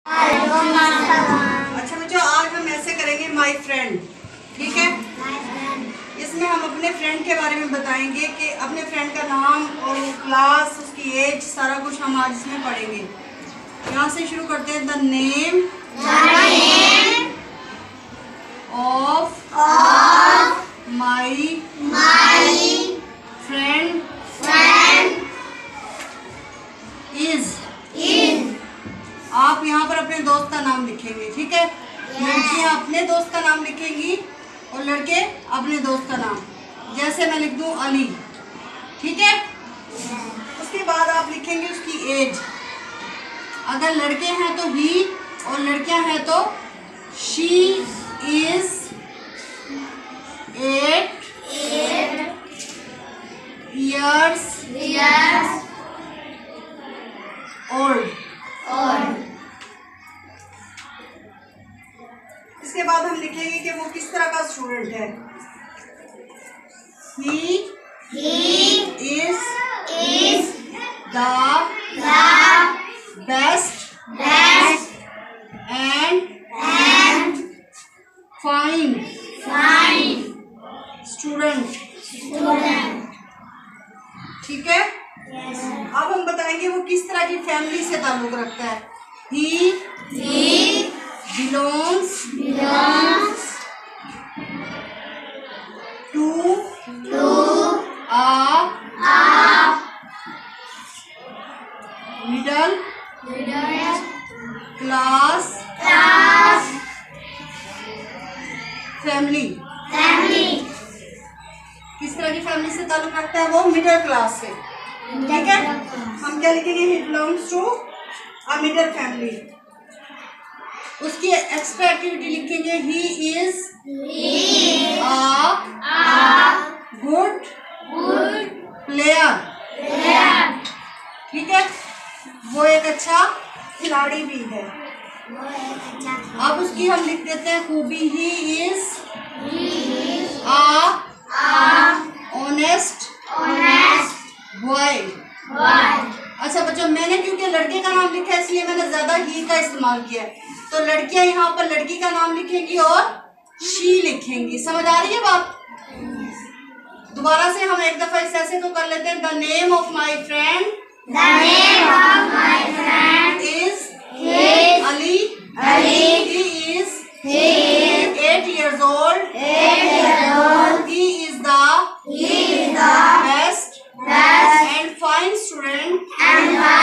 अच्छा बच्चों, आज हम ऐसे करेंगे माय फ्रेंड, ठीक है। इसमें हम अपने फ्रेंड के बारे में बताएंगे कि अपने फ्रेंड का नाम और क्लास, उसकी एज, सारा कुछ हम आज इसमें पढ़ेंगे। यहाँ से शुरू करते हैं। The name of my friend is. आप यहाँ पर अपने दोस्त का नाम लिखेंगे, ठीक है। लड़कियाँ अपने दोस्त का नाम लिखेंगी और लड़के अपने दोस्त का नाम। जैसे मैं लिख दूँ अली, ठीक है। उसके बाद आप लिखेंगे उसकी एज। अगर लड़के हैं तो ही और लड़कियां हैं तो शी इज 8 years old। इसके बाद हम लिखेंगे कि वो किस तरह का स्टूडेंट है। He is the best and fine student, ठीक है। अब हम बताएंगे वो किस तरह की फैमिली से ताल्लुक रखता है। He belongs to a middle class family. किस तरह की फैमिली से ताल्लुक रखता है वो? मिडिल क्लास से, ठीक है। हम क्या लिखेंगे? He belongs to a middle family. उसकी एक्स्ट्रा एक्टिविटी लिखेंगे। He is a good player, ठीक है। वो एक अच्छा खिलाड़ी भी है। अब उसकी हम लिख देते हैं खूबी। He is a honest boy. अच्छा बच्चों, मैंने क्योंकि लड़के का नाम लिखा है इसलिए मैंने ज्यादा ही का इस्तेमाल किया है। तो लड़कियां यहाँ पर लड़की का नाम लिखेंगी और शी लिखेंगी। समझ आ रही है बात? दोबारा से हम एक दफा इस ऐसे तो कर लेते हैं। The name of my friend is Ali. He is 8 years old. He is the best and fine student